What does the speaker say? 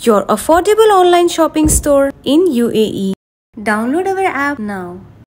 your affordable online shopping store in UAE. Download our app now.